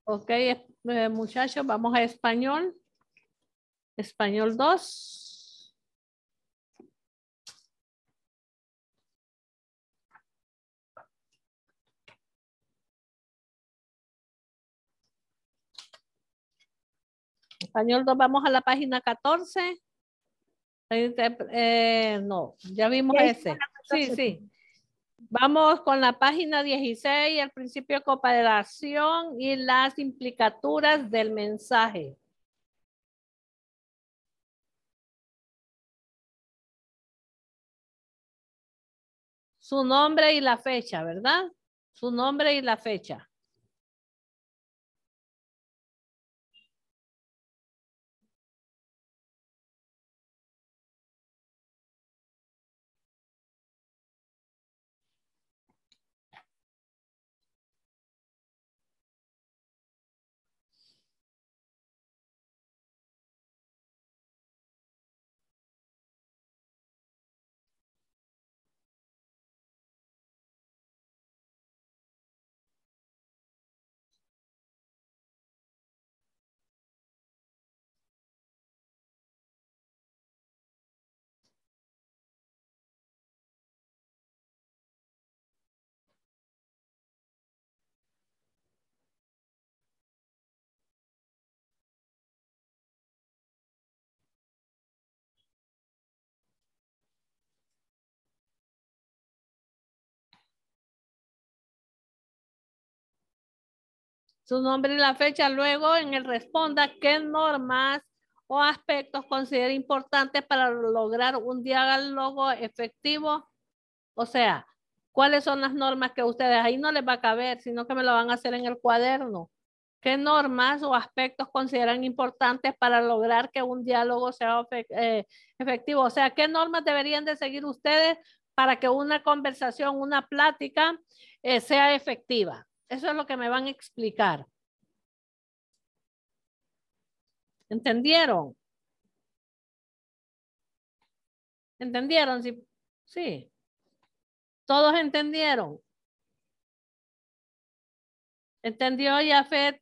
Ok, muchachos, vamos a español. Español 2. Español 2, vamos a la página 14. No, ya vimos ese. Sí, sí. Vamos con la página 16, el principio de cooperación y las implicaturas del mensaje. Su nombre y la fecha, ¿verdad? Su nombre y la fecha. Su nombre y la fecha. Luego en el responda qué normas o aspectos considera importantes para lograr un diálogo efectivo. O sea, ¿cuáles son las normas que ustedes ahí no les va a caber, sino que me lo van a hacer en el cuaderno? ¿Qué normas o aspectos consideran importantes para lograr que un diálogo sea efectivo? O sea, ¿qué normas deberían de seguir ustedes para que una conversación, una plática sea efectiva? Eso es lo que me van a explicar. ¿Entendieron? ¿Entendieron? Sí. Sí. ¿Todos entendieron? ¿Entendió, Yafet?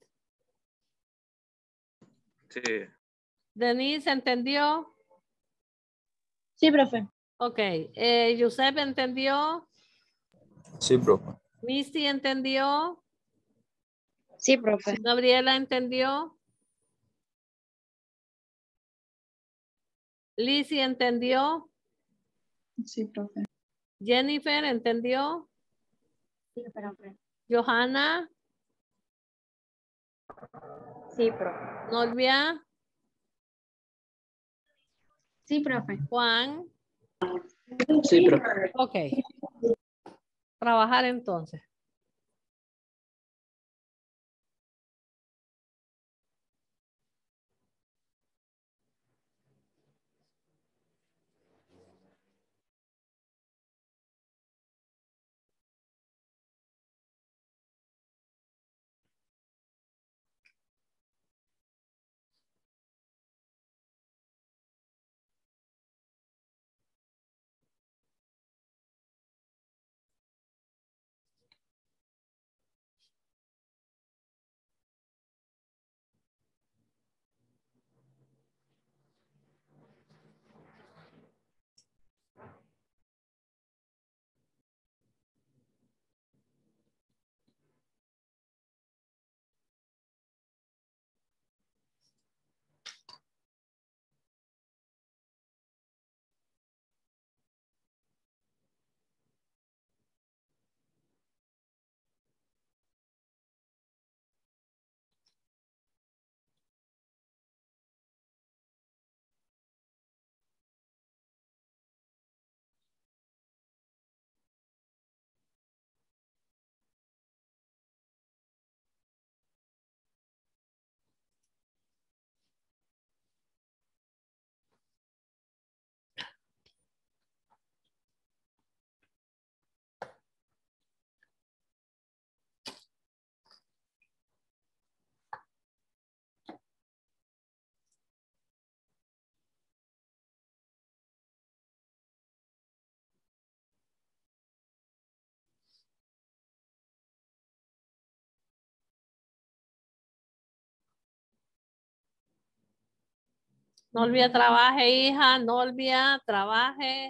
Sí. ¿Denise entendió? Sí, profe. Ok. ¿Yusef entendió? Sí, profe. ¿Misty entendió? Sí, profe. ¿Gabriela entendió? ¿Lizzie entendió? Sí, profe. ¿Jennifer entendió? Sí, profe. ¿Johanna? Sí, profe. ¿Novia? Sí, profe. ¿Juan? Sí, profe. Ok. Trabajar entonces. No olvide trabaje, hija. No olvide trabaje.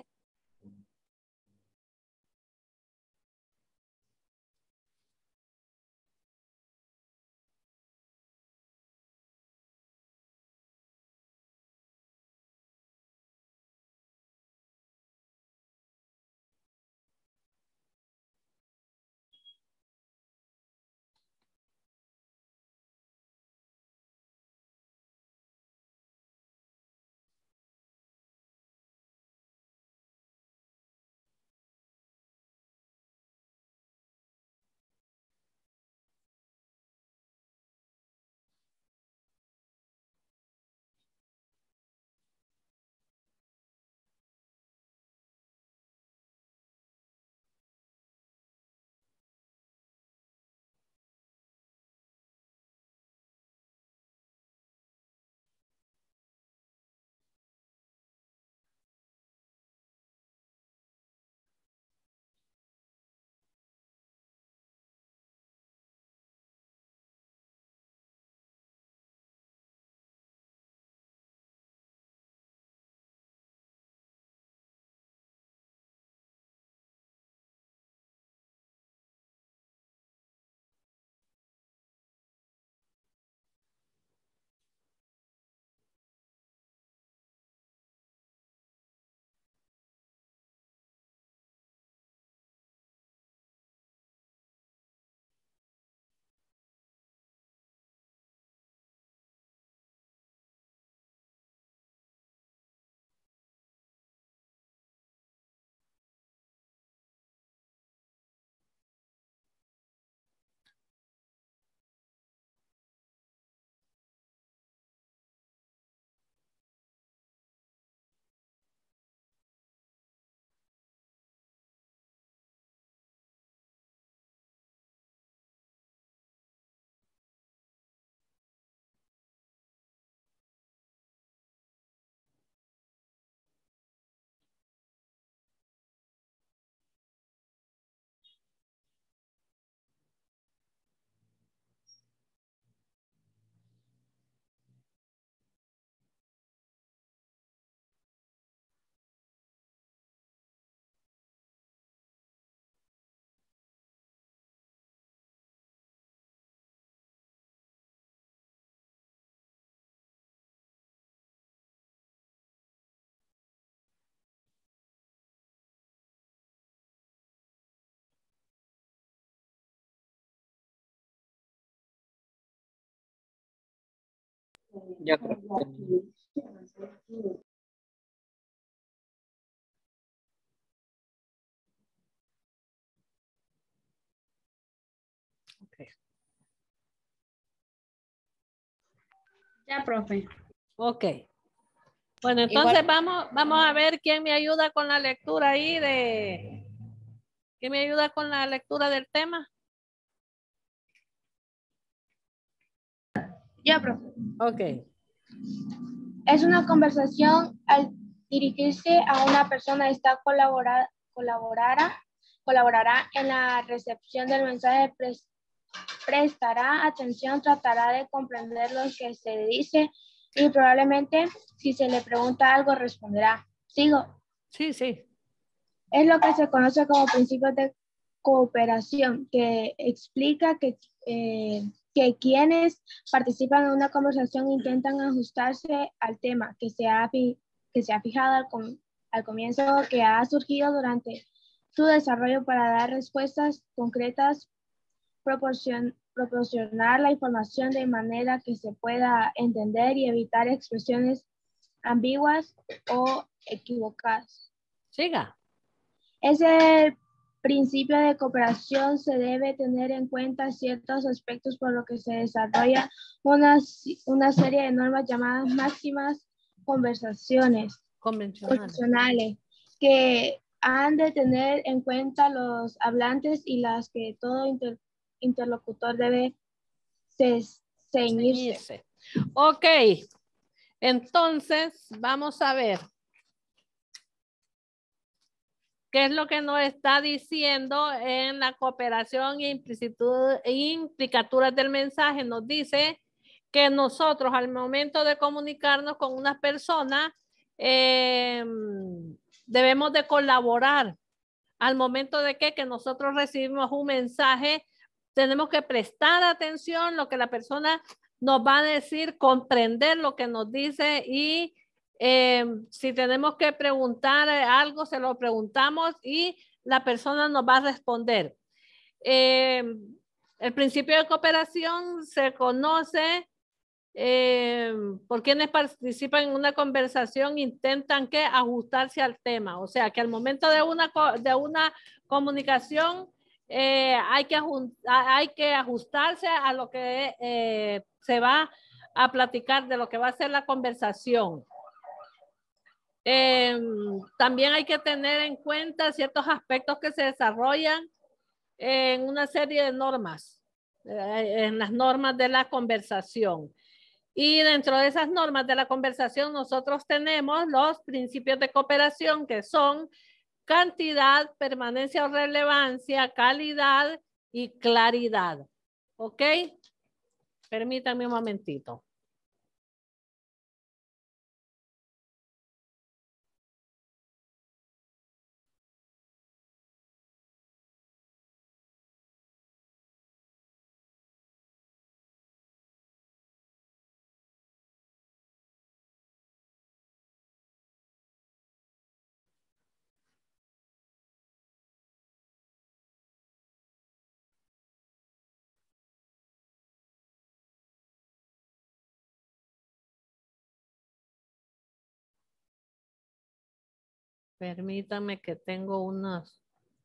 Ya, profe. Ya, profe. Ok. Bueno, entonces vamos a ver quién me ayuda con la lectura ahí de... ¿Quién me ayuda con la lectura del tema? Ya, profe. Ok. Es una conversación al dirigirse a una persona esta colaborará en la recepción del mensaje, prestará atención, tratará de comprender lo que se dice y probablemente si se le pregunta algo responderá. Sigo. Sí, sí. Es lo que se conoce como principios de cooperación, que explica que quienes participan en una conversación intentan ajustarse al tema que se ha fijado al comienzo, que ha surgido durante su desarrollo para dar respuestas concretas, proporcionar la información de manera que se pueda entender y evitar expresiones ambiguas o equivocadas. Siga. Ese principio de cooperación se debe tener en cuenta ciertos aspectos por lo que se desarrolla una serie de normas llamadas máximas convencionales que han de tener en cuenta los hablantes y las que todo interlocutor debe ceñirse. Ok, entonces vamos a ver qué es lo que nos está diciendo en la cooperación e implicaturas del mensaje. Nos dice que nosotros al momento de comunicarnos con una persona debemos de colaborar. Al momento de que nosotros recibimos un mensaje, tenemos que prestar atención a lo que la persona nos va a decir, comprender lo que nos dice y si tenemos que preguntar algo, se lo preguntamos y la persona nos va a responder. El principio de cooperación se conoce por quienes participan en una conversación intentan que ajustarse al tema. O sea, que al momento de una comunicación hay que ajustarse a lo que se va a platicar, de lo que va a ser la conversación. También hay que tener en cuenta ciertos aspectos que se desarrollan en una serie de normas, en las normas de la conversación. Y dentro de esas normas de la conversación nosotros tenemos los principios de cooperación que son cantidad, permanencia o relevancia, calidad y claridad. ¿Ok? Permítanme un momentito. Permítanme que tengo unos...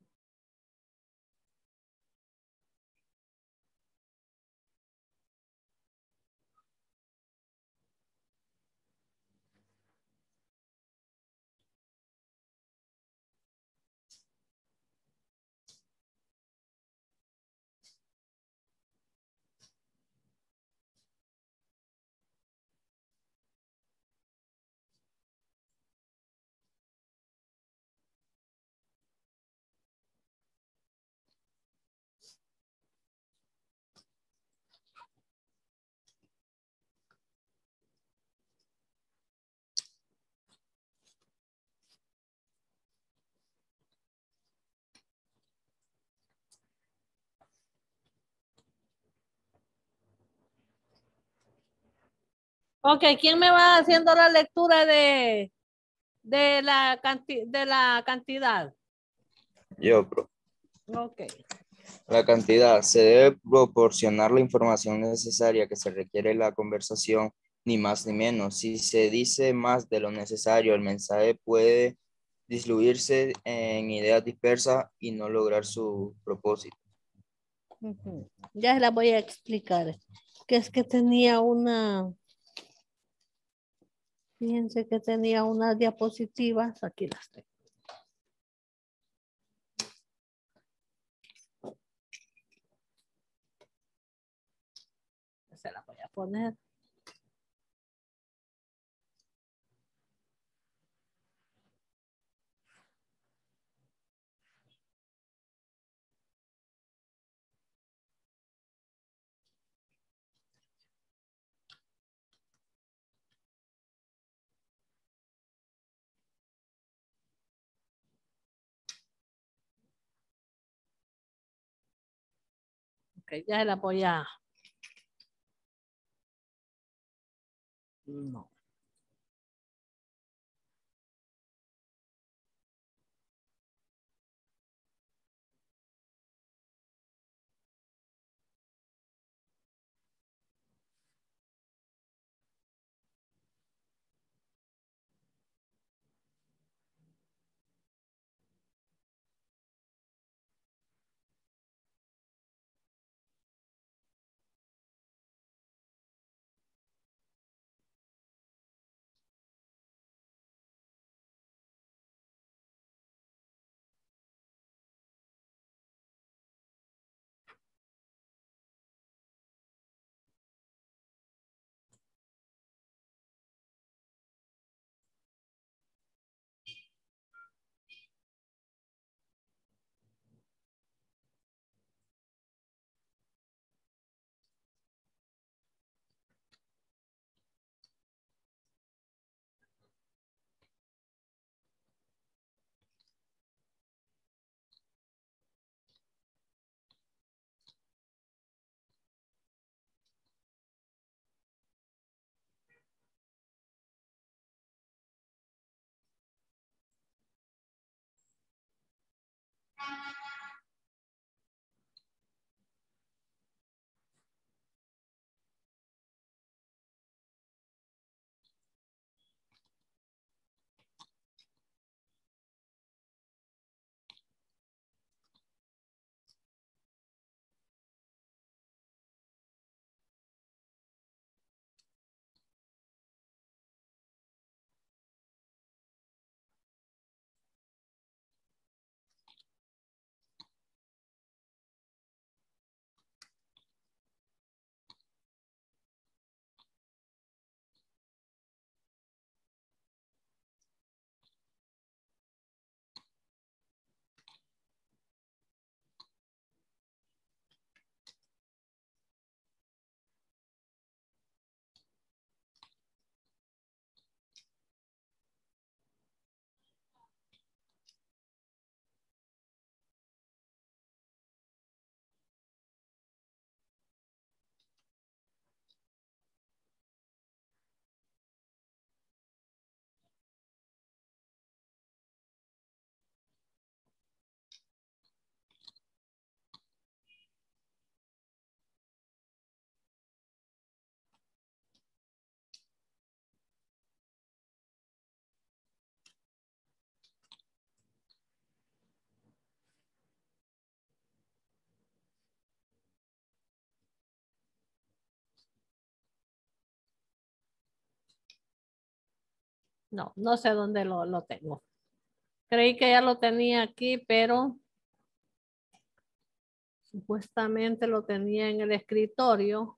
Ok, ¿quién me va haciendo la lectura de la cantidad? Yo, bro. Ok. La cantidad. Se debe proporcionar la información necesaria que se requiere en la conversación, ni más ni menos. Si se dice más de lo necesario, el mensaje puede diluirse en ideas dispersas y no lograr su propósito. Ya se la voy a explicar. Que es que tenía una... Fíjense que tenía unas diapositivas. Aquí las tengo. Se la voy a poner. Ok, ya se la voy a... No. No, no sé dónde lo tengo. Creí que ya lo tenía aquí, pero supuestamente lo tenía en el escritorio.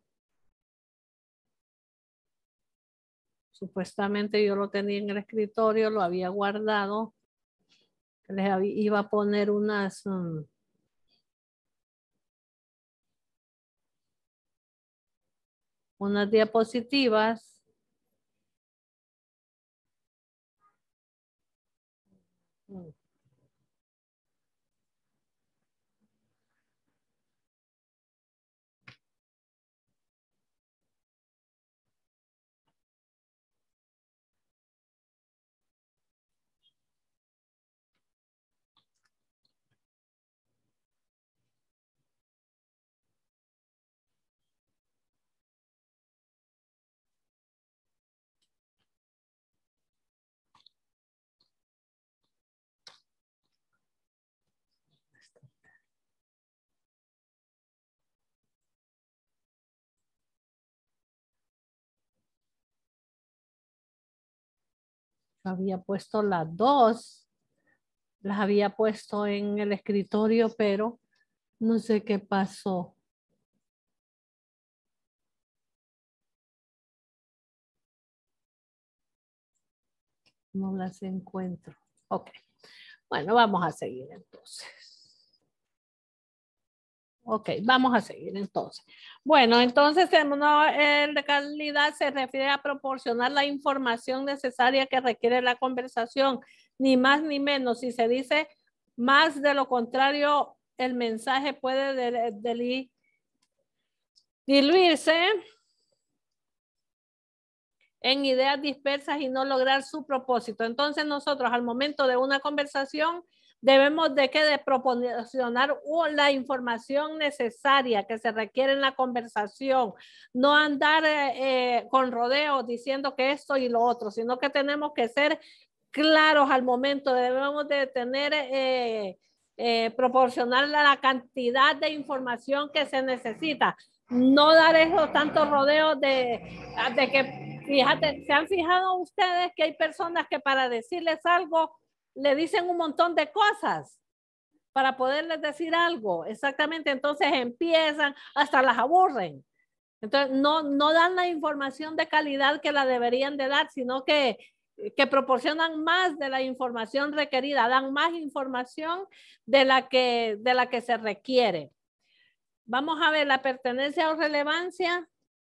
Supuestamente yo lo tenía en el escritorio, lo había guardado. Les iba a poner unas diapositivas. Había puesto las dos, las había puesto en el escritorio, pero no sé qué pasó. No las encuentro. Ok. Bueno, vamos a seguir entonces. Ok, vamos a seguir entonces. Bueno, entonces el de calidad se refiere a proporcionar la información necesaria que requiere la conversación, ni más ni menos. Si se dice más de lo contrario, el mensaje puede diluirse en ideas dispersas y no lograr su propósito. Entonces nosotros al momento de una conversación debemos de proporcionar la información necesaria que se requiere en la conversación, no andar con rodeos diciendo que esto y lo otro, sino que tenemos que ser claros al momento, debemos de tener, proporcionar la cantidad de información que se necesita, no dar esos tantos rodeos de que, fíjate, ¿se han fijado ustedes que hay personas que para decirles algo le dicen un montón de cosas para poderles decir algo? Exactamente, entonces empiezan, hasta las aburren. Entonces no dan la información de calidad que la deberían de dar, sino que proporcionan más de la información requerida, dan más información de la que se requiere. Vamos a ver la pertenencia o relevancia.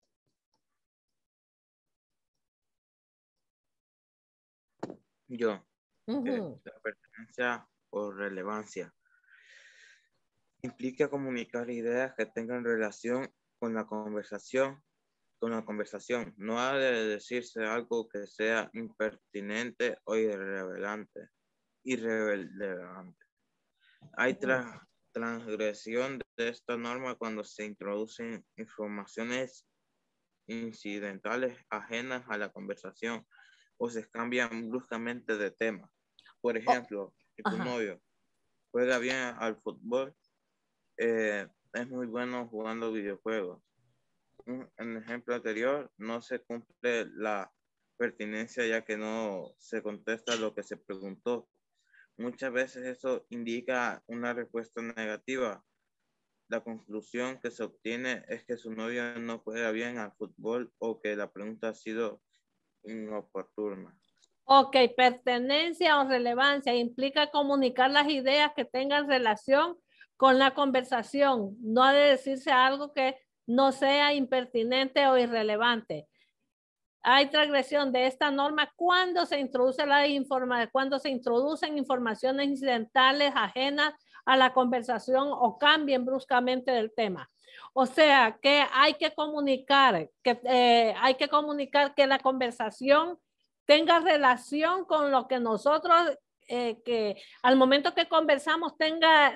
Yo. La pertenencia o relevancia implica comunicar ideas que tengan relación con la conversación. No ha de decirse algo que sea impertinente o irrelevante. Hay transgresión de esta norma cuando se introducen informaciones incidentales ajenas a la conversación o se cambian bruscamente de tema. Por ejemplo, si tu novio juega bien al fútbol, es muy bueno jugando videojuegos. En el ejemplo anterior, no se cumple la pertinencia ya que no se contesta lo que se preguntó. Muchas veces eso indica una respuesta negativa. La conclusión que se obtiene es que su novio no juega bien al fútbol o que la pregunta ha sido inoportuna. Ok, pertenencia o relevancia implica comunicar las ideas que tengan relación con la conversación. No ha de decirse algo que no sea impertinente o irrelevante. Hay transgresión de esta norma cuando se introducen informaciones incidentales ajenas a la conversación o cambien bruscamente del tema. O sea que hay que comunicar que la conversación tenga relación con lo que nosotros, que al momento que conversamos tenga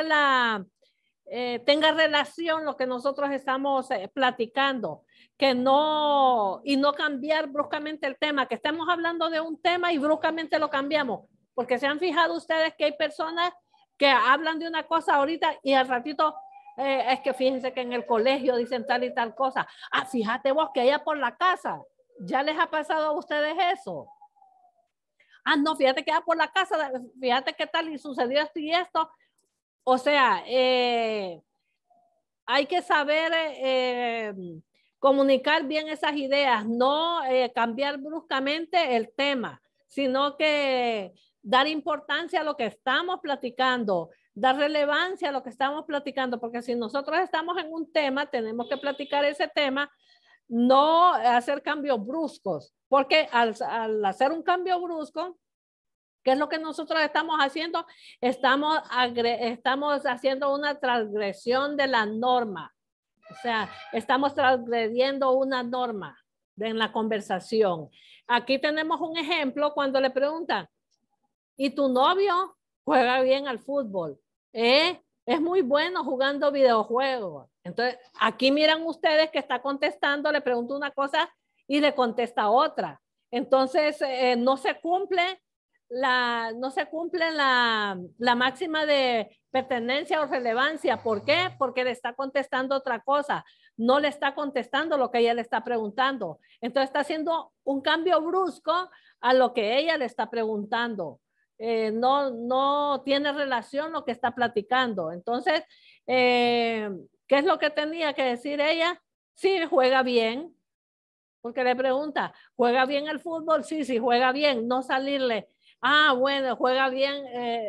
relación lo que nosotros estamos platicando, y no cambiar bruscamente el tema, que estemos hablando de un tema y bruscamente lo cambiamos, porque se han fijado ustedes que hay personas que hablan de una cosa ahorita y al ratito, es que fíjense que en el colegio dicen tal y tal cosa. Ah, fíjate vos que allá por la casa, ¿ya les ha pasado a ustedes eso? Ah, no, fíjate que allá por la casa, fíjate qué tal y sucedió esto y esto. O sea, hay que saber comunicar bien esas ideas, no cambiar bruscamente el tema, sino que dar importancia a lo que estamos platicando, dar relevancia a lo que estamos platicando, porque si nosotros estamos en un tema, tenemos que platicar ese tema, no hacer cambios bruscos, porque al hacer un cambio brusco, ¿qué es lo que nosotros estamos haciendo? Estamos haciendo una transgresión de la norma. O sea, estamos transgrediendo una norma en la conversación. Aquí tenemos un ejemplo cuando le preguntan, ¿y tu novio juega bien al fútbol? Es muy bueno jugando videojuegos. Entonces, aquí miran ustedes que está contestando, le pregunto una cosa y le contesta otra. Entonces, no se cumple la máxima de pertenencia o relevancia. ¿Por qué? Porque le está contestando otra cosa. No le está contestando lo que ella le está preguntando. Entonces, está haciendo un cambio brusco a lo que ella le está preguntando. No tiene relación lo que está platicando. Entonces, ¿qué es lo que tenía que decir ella? Sí, juega bien. Porque le pregunta, ¿juega bien el fútbol? Sí, sí, juega bien. No salirle, bueno, juega bien,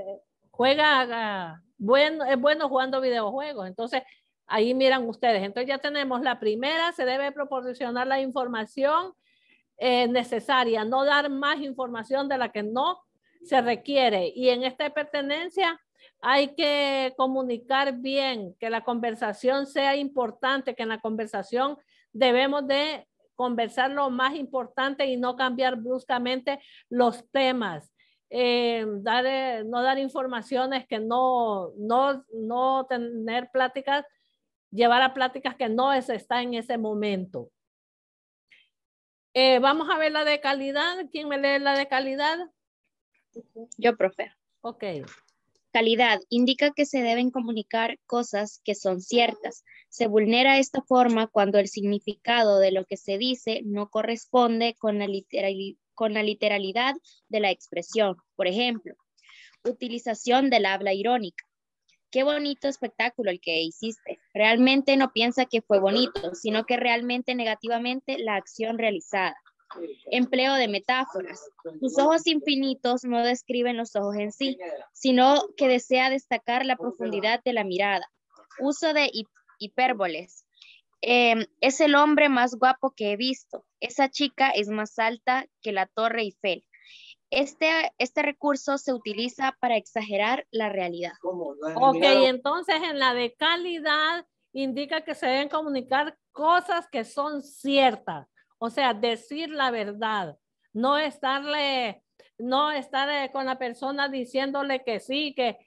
bueno, es bueno jugando videojuegos. Entonces, ahí miran ustedes. Entonces ya tenemos la primera, se debe proporcionar la información necesaria, no dar más información de la que no se requiere. Y en esta pertenencia hay que comunicar bien, que la conversación sea importante, que en la conversación debemos de conversar lo más importante y no cambiar bruscamente los temas. No dar informaciones que no tener pláticas, llevar a pláticas que no está en ese momento. Vamos a ver la de calidad. ¿Quién me lee la de calidad? Yo, profe. Ok. Calidad indica que se deben comunicar cosas que son ciertas. Se vulnera esta forma cuando el significado de lo que se dice no corresponde con la literalidad de la expresión. Por ejemplo, utilización del habla irónica. Qué bonito espectáculo el que hiciste. Realmente no piensa que fue bonito, sino que realmente negativamente la acción realizada. Empleo de metáforas. Tus ojos infinitos no describen los ojos en sí, sino que desea destacar la profundidad de la mirada. Uso de hipérboles. Es el hombre más guapo que he visto. Esa chica es más alta que la Torre Eiffel. Este recurso se utiliza para exagerar la realidad. Ok, entonces en la de calidad indica que se deben comunicar cosas que son ciertas. O sea, decir la verdad. No estar con la persona diciéndole que sí,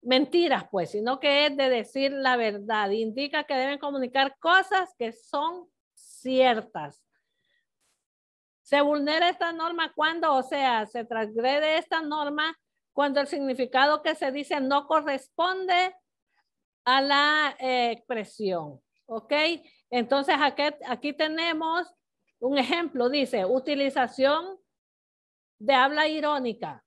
mentiras, pues, sino que es de decir la verdad. Indica que deben comunicar cosas que son ciertas. Se vulnera esta norma cuando, o sea, se transgrede esta norma cuando el significado que se dice no corresponde a la expresión. ¿Ok? Entonces aquí tenemos un ejemplo, dice, utilización de habla irónica.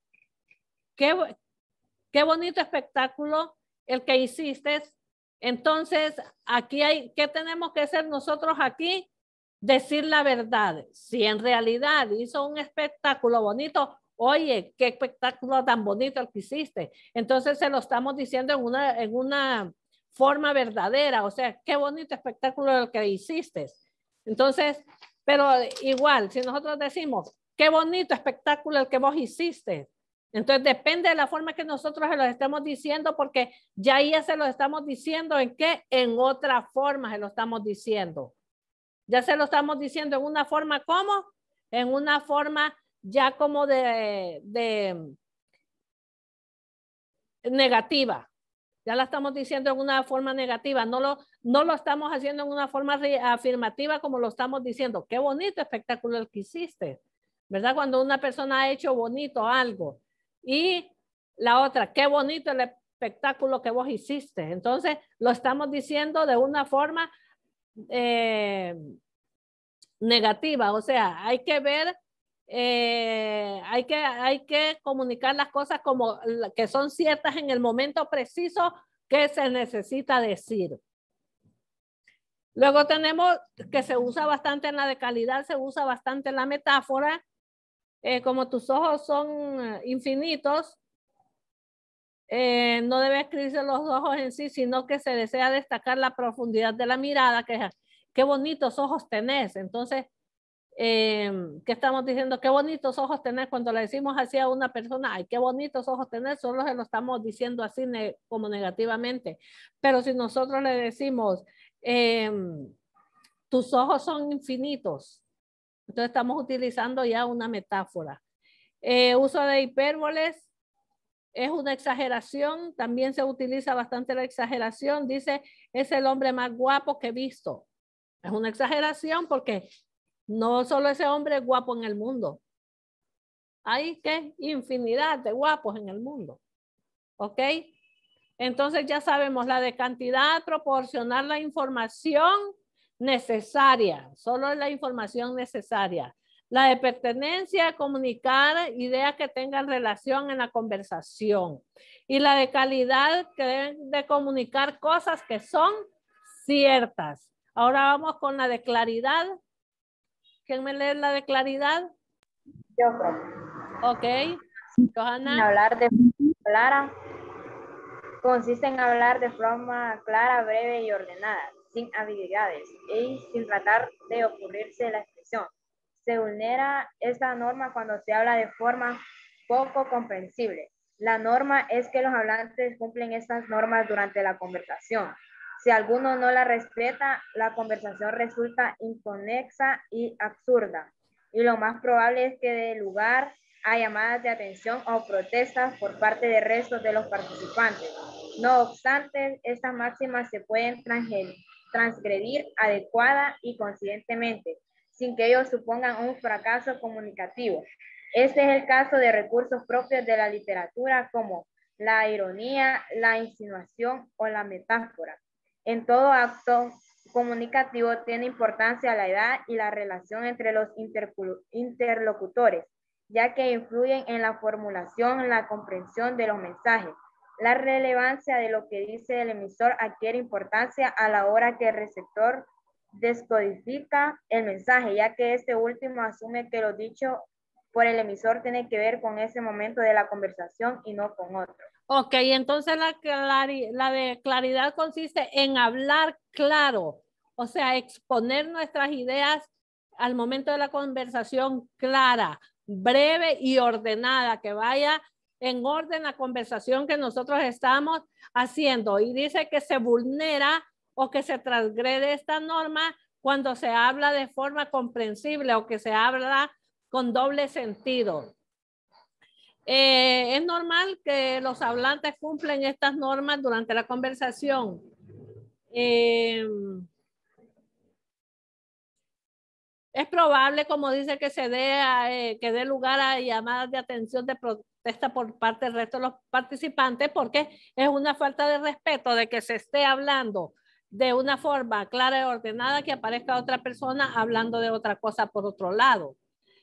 Qué bonito espectáculo el que hiciste. Entonces, aquí ¿qué tenemos que hacer nosotros aquí? Decir la verdad. Si en realidad hizo un espectáculo bonito, oye, qué espectáculo tan bonito el que hiciste. Entonces se lo estamos diciendo en una forma verdadera. O sea, qué bonito espectáculo el que hiciste. Entonces, pero igual, si nosotros decimos, qué bonito espectáculo el que vos hiciste. Entonces depende de la forma que nosotros se lo estemos diciendo, porque ya se lo estamos diciendo en qué, en otra forma se lo estamos diciendo. Ya se lo estamos diciendo en una forma ¿cómo? En una forma ya como de negativa. Ya la estamos diciendo en una forma negativa. No lo estamos haciendo en una forma afirmativa como lo estamos diciendo. Qué bonito espectáculo el que hiciste. ¿Verdad? Cuando una persona ha hecho bonito algo. Y la otra, qué bonito el espectáculo que vos hiciste. Entonces, lo estamos diciendo de una forma negativa. O sea, hay que ver, hay que comunicar las cosas como que son ciertas en el momento preciso que se necesita decir. Luego tenemos que se usa bastante en la de calidad, se usa bastante en la metáfora. Como tus ojos son infinitos, no debe escribirse los ojos en sí, sino que se desea destacar la profundidad de la mirada, que es, qué bonitos ojos tenés. Entonces, ¿qué estamos diciendo? Qué bonitos ojos tenés. Cuando le decimos así a una persona, ay, qué bonitos ojos tenés, solo se lo estamos diciendo así como negativamente. Pero si nosotros le decimos, tus ojos son infinitos, entonces estamos utilizando ya una metáfora. Uso de hipérboles es una exageración. También se utiliza bastante la exageración. Dice, es el hombre más guapo que he visto. Es una exageración porque no solo ese hombre es guapo en el mundo. Hay que infinidad de guapos en el mundo. ¿Ok? Entonces ya sabemos la de cantidad, proporcionar la información necesaria, solo la información necesaria. La de pertenencia, comunicar ideas que tengan relación en la conversación. Y la de calidad, que deben de comunicar cosas que son ciertas. Ahora vamos con la de claridad. ¿Quién me lee la de claridad? Yo creo. Ok. Johanna. En hablar de forma clara. Consiste en hablar de forma clara, breve y ordenada, sin ambigüedades y sin tratar de ocurrirse la expresión. Se vulnera esta norma cuando se habla de forma poco comprensible. La norma es que los hablantes cumplen estas normas durante la conversación. Si alguno no la respeta, la conversación resulta inconexa y absurda. Y lo más probable es que dé lugar a llamadas de atención o protestas por parte del resto de los participantes. No obstante, estas máximas se pueden transgredir adecuada y conscientemente, sin que ellos supongan un fracaso comunicativo. Este es el caso de recursos propios de la literatura como la ironía, la insinuación o la metáfora. En todo acto comunicativo tiene importancia la edad y la relación entre los interlocutores, ya que influyen en la formulación, la comprensión de los mensajes. La relevancia de lo que dice el emisor adquiere importancia a la hora que el receptor descodifica el mensaje, ya que este último asume que lo dicho por el emisor tiene que ver con ese momento de la conversación y no con otro. Ok, entonces la de claridad consiste en hablar claro, o sea, exponer nuestras ideas al momento de la conversación clara, breve y ordenada, que vaya en orden la conversación que nosotros estamos haciendo. Y dice que se vulnera o que se transgrede esta norma cuando se habla de forma comprensible o que se habla con doble sentido. Es normal que los hablantes cumplen estas normas durante la conversación. Es probable, como dice, que se dé, que dé lugar a llamadas de atención de protesta por parte del resto de los participantes, porque es una falta de respeto de que se esté hablando de una forma clara y ordenada, que aparezca otra persona hablando de otra cosa por otro lado.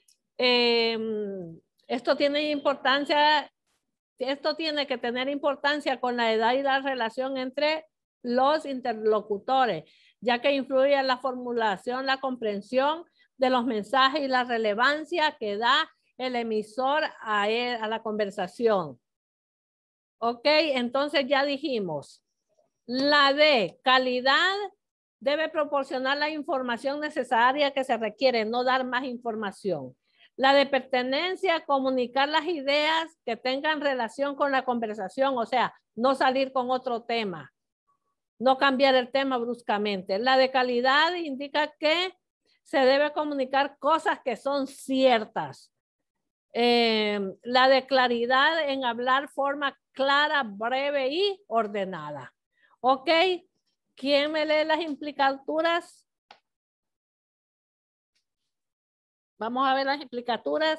Esto tiene importancia, esto tiene que tener importancia con la edad y la relación entre los interlocutores, ya que influye en la formulación, la comprensión de los mensajes y la relevancia que da el emisor a la conversación. Ok, entonces ya dijimos, la de calidad debe proporcionar la información necesaria que se requiere, no dar más información. La de pertenencia, comunicar las ideas que tengan relación con la conversación, o sea, no salir con otro tema, no cambiar el tema bruscamente. La de calidad indica que se debe comunicar cosas que son ciertas. La de claridad en hablar forma clara, breve y ordenada. ¿Ok? ¿Quién me lee las implicaturas? Vamos a ver las implicaturas.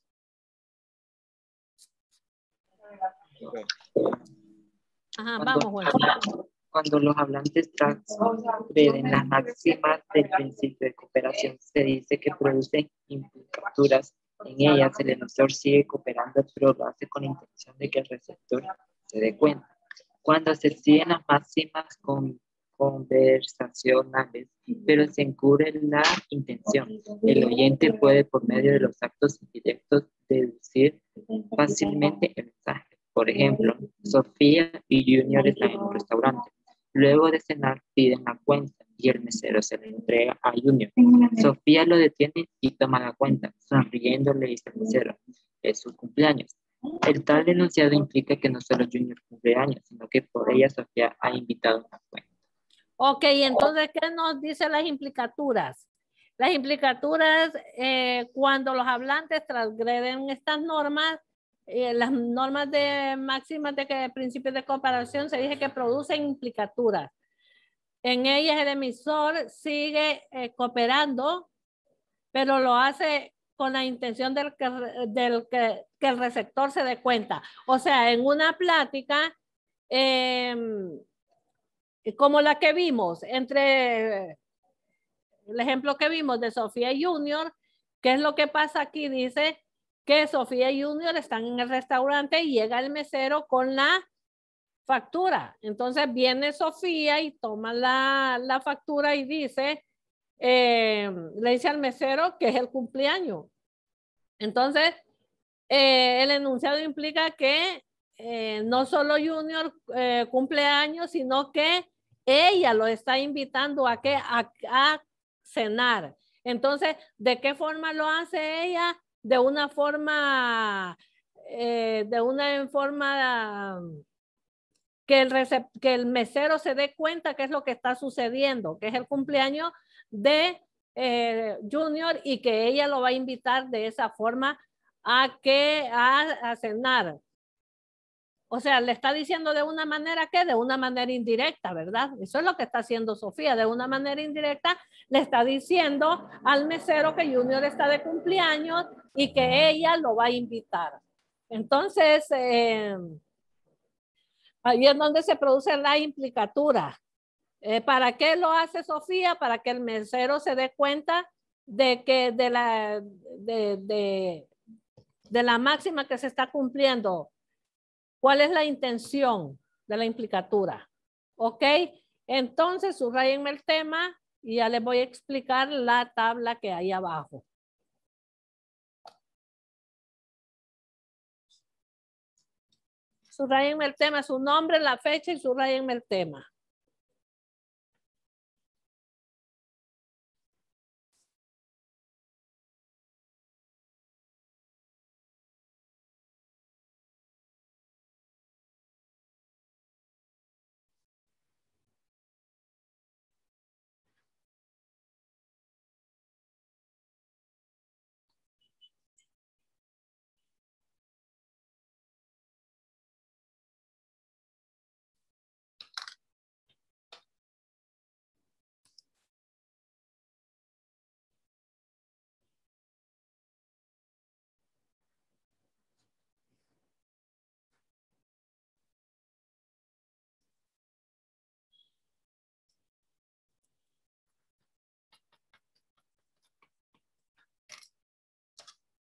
Ajá, vamos, Juan. Cuando los hablantes transgreden las máximas del principio de cooperación, se dice que producen implicaturas. En ellas, el emisor sigue cooperando, pero lo hace con la intención de que el receptor se dé cuenta. Cuando se siguen las máximas conversacionales, pero se encubre la intención, el oyente puede, por medio de los actos indirectos, deducir fácilmente el mensaje. Por ejemplo, Sofía y Junior están en un restaurante. Luego de cenar, piden la cuenta y el mesero se la entrega a Junior. Sofía lo detiene y toma la cuenta. Sonriendo le dice al mesero, es su cumpleaños. El tal enunciado implica que no solo Junior cumple años, sino que por ella Sofía ha invitado una cuenta. Ok, entonces, ¿qué nos dicen las implicaturas? Las implicaturas, cuando los hablantes transgreden estas normas, las normas de máximas de que principios de comparación, se dice que producen implicaturas. En ellas el emisor sigue cooperando, pero lo hace con la intención que el receptor se dé cuenta. O sea, en una plática, como la que vimos, entre el ejemplo que vimos de Sofía y Junior, ¿qué es lo que pasa aquí? Dice que Sofía y Junior están en el restaurante y llega el mesero con la factura. Entonces viene Sofía y toma la factura y dice, le dice al mesero que es el cumpleaños. Entonces, el enunciado implica que no solo Junior cumple años, sino que ella lo está invitando a cenar. Entonces, ¿de qué forma lo hace ella? De una forma, que el mesero se dé cuenta qué es lo que está sucediendo, que es el cumpleaños de Junior y que ella lo va a invitar de esa forma a cenar. O sea, le está diciendo de una manera que de una manera indirecta, ¿verdad? Eso es lo que está haciendo Sofía. De una manera indirecta le está diciendo al mesero que Junior está de cumpleaños y que ella lo va a invitar. Entonces, ahí es donde se produce la implicatura. ¿Para qué lo hace Sofía? Para que el mesero se dé cuenta de que de la máxima que se está cumpliendo. ¿Cuál es la intención de la implicatura? ¿Ok? Entonces, subrayenme el tema y ya les voy a explicar la tabla que hay abajo. Subrayenme el tema, su nombre, la fecha y subrayenme el tema.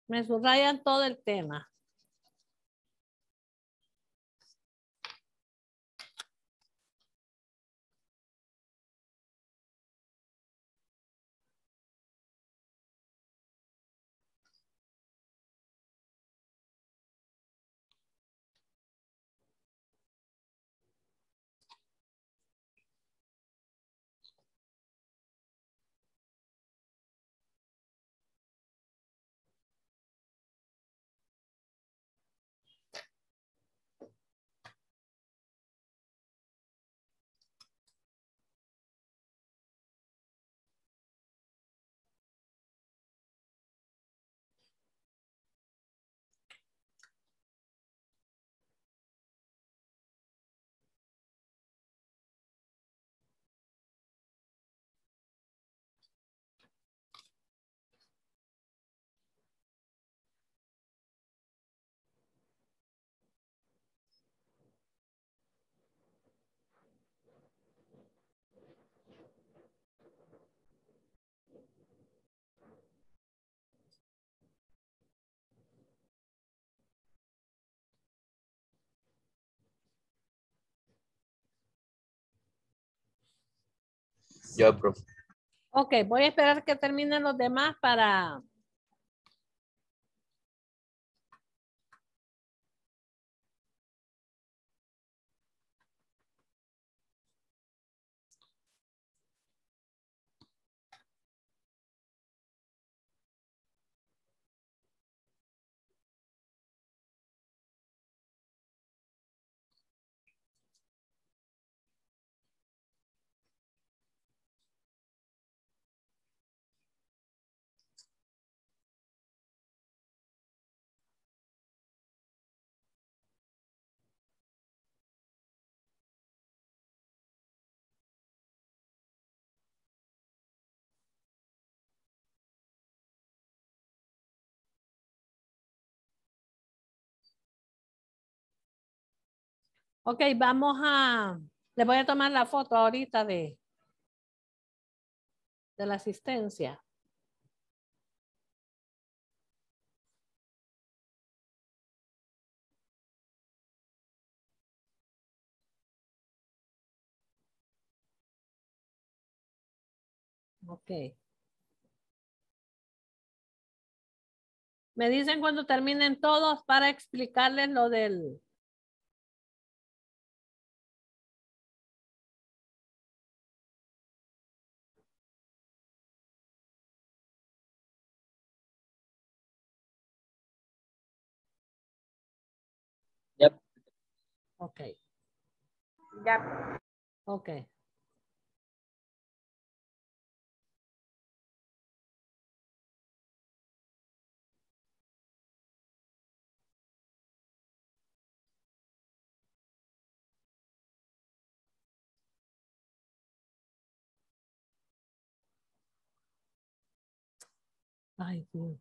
Me subrayan todo el tema. Ya, profe. Ok, voy a esperar que terminen los demás para... Ok, vamos a... Les voy a tomar la foto ahorita de la asistencia. Ok. Me dicen cuando terminen todos para explicarles lo del... Ya. Ok, Ya. ok. Ay, Dios.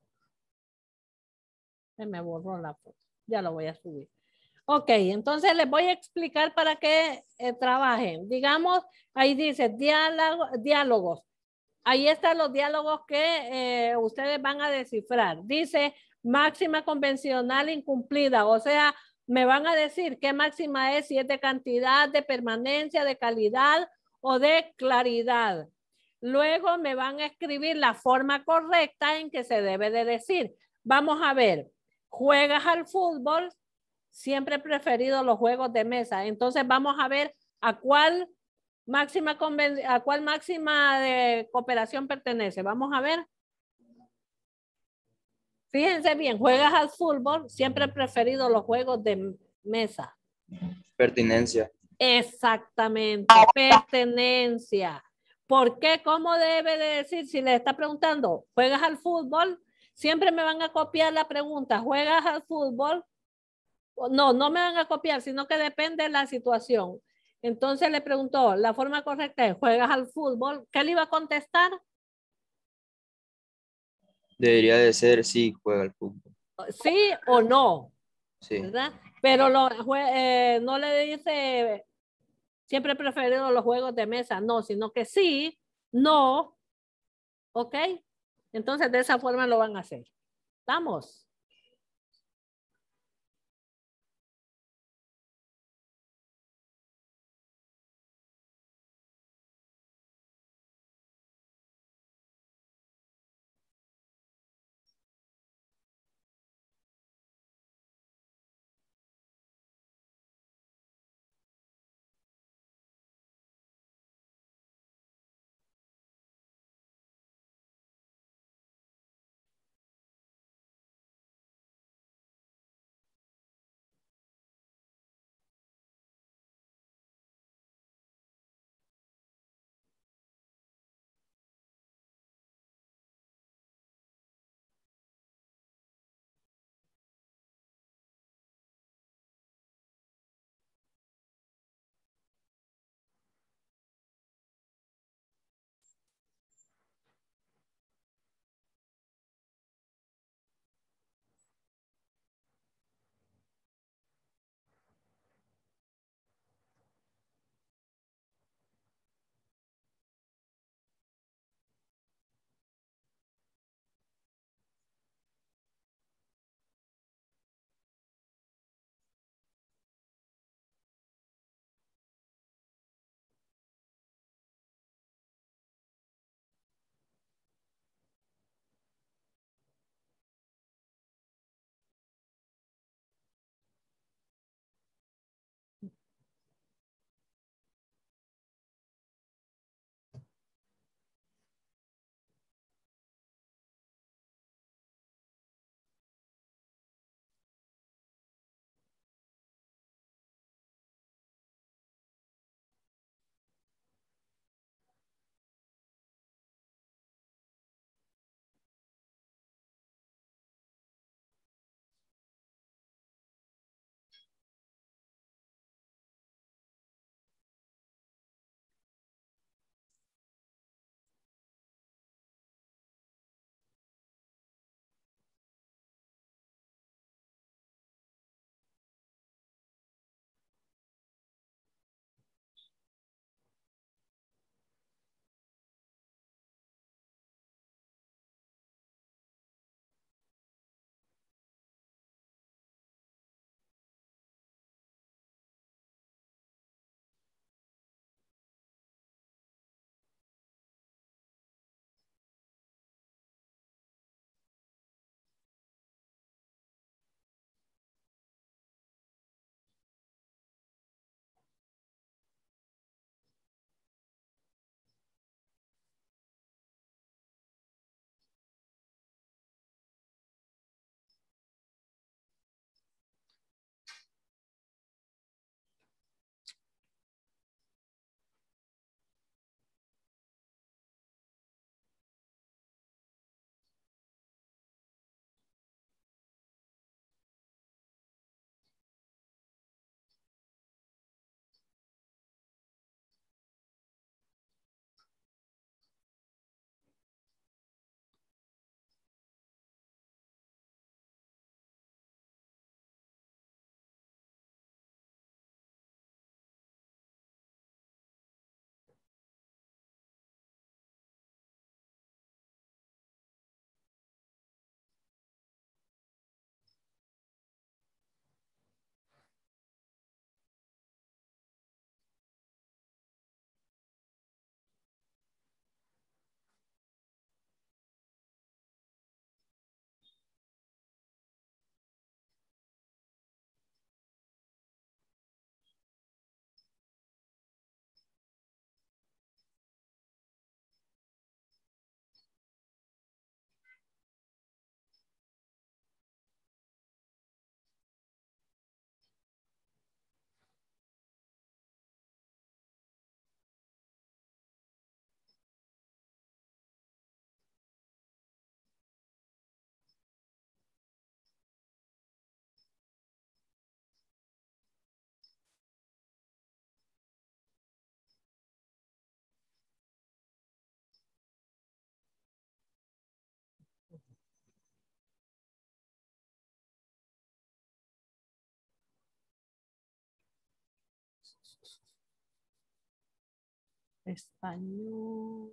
Se me borró la foto. Ya lo voy a subir. Ok, entonces les voy a explicar para qué trabajen. Digamos, ahí dice diálogos. Ahí están los diálogos que ustedes van a descifrar. Dice máxima convencional incumplida. O sea, me van a decir qué máxima es, si es de cantidad, de permanencia, de calidad o de claridad. Luego me van a escribir la forma correcta en que se debe de decir. Vamos a ver, juegas al fútbol, siempre he preferido los juegos de mesa. Entonces vamos a ver a cuál máxima de cooperación pertenece. Vamos a ver. Fíjense bien, juegas al fútbol, siempre he preferido los juegos de mesa. Pertinencia. Exactamente, pertenencia. ¿Por qué? ¿Cómo debe de decir? Si le está preguntando, ¿juegas al fútbol? Siempre me van a copiar la pregunta, ¿juegas al fútbol? No, no me van a copiar, sino que depende de la situación. Entonces le preguntó, la forma correcta es, ¿juegas al fútbol? ¿Qué le iba a contestar? Debería de ser sí, juega al fútbol. Sí o no, Sí. ¿verdad? Pero no le dice, siempre he preferido los juegos de mesa, no, sino que sí, no, ¿ok? Entonces de esa forma lo van a hacer. Vamos. Español.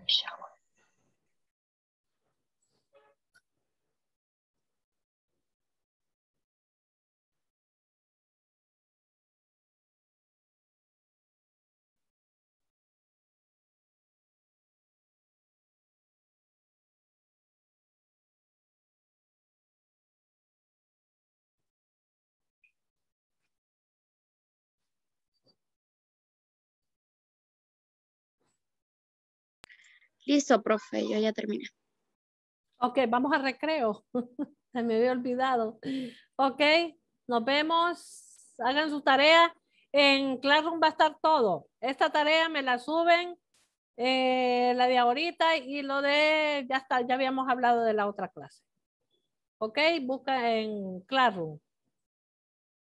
Listo, profe, yo ya terminé. Ok, vamos al recreo. Se me había olvidado. Ok, nos vemos. Hagan su tarea. En Classroom va a estar todo. Esta tarea me la suben, la de ahorita y lo de, ya está, ya habíamos hablado de la otra clase. Ok, busca en Classroom.